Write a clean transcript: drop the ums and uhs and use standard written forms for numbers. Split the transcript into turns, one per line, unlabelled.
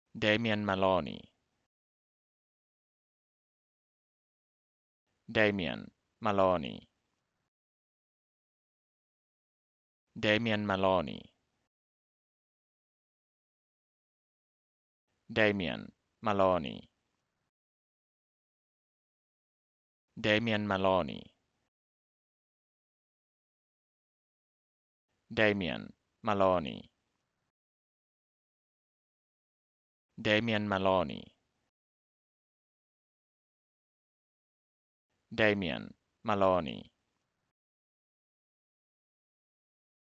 Damian Maloney, Damian Maloney, Damian Maloney, Damian Maloney, Damian Maloney, Damian Maloney, Damian Maloney, Damian Maloney,